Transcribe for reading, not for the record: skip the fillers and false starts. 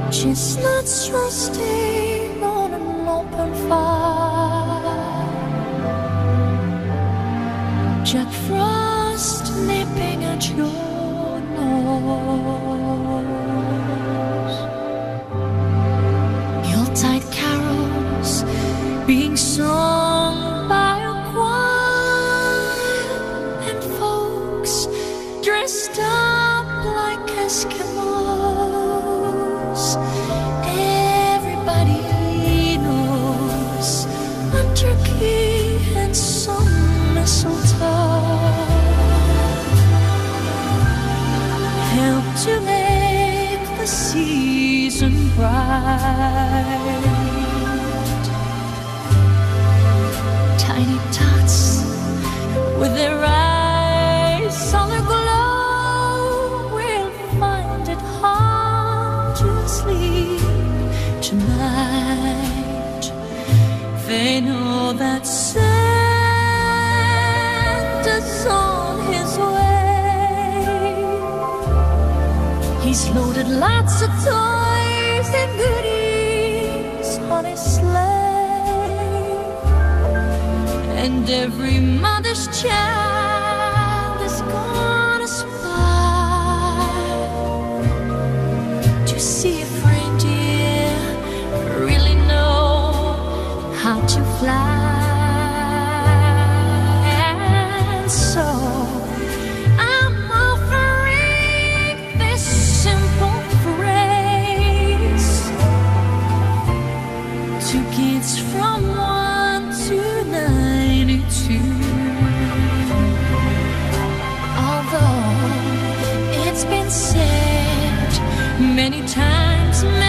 Chestnuts roasting on an open fire, Jack Frost nipping at your nose, Yuletide carols being sung by a choir, and folks dressed up like Eskimos. Everybody knows a turkey and some mistletoe help to make the season bright. Tiny tots with their eyes on the glow will find it hard to sleep tonight. They know that Santa's on his way. He's loaded lots of toys and goodies on his sleigh, and every mother's child is gonna spy to see if reindeer really know how to fly. And so I'm offering this simple phrase to kids from 1 to 92. Although it's been said many times,